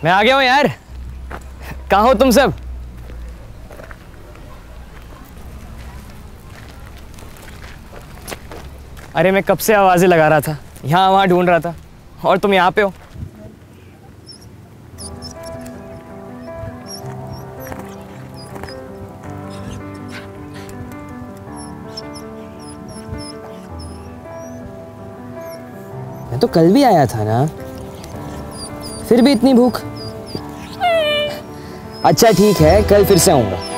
मैं आ गया हूँ यार। कहाँ हो तुम सब? अरे मैं कब से आवाजें लगा रहा था, यहाँ वहाँ ढूंढ रहा था, और तुम यहाँ पे हो। मैं तो कल भी आया था ना, फिर भी इतनी भूख। अच्छा ठीक है, कल फिर से आऊंगा।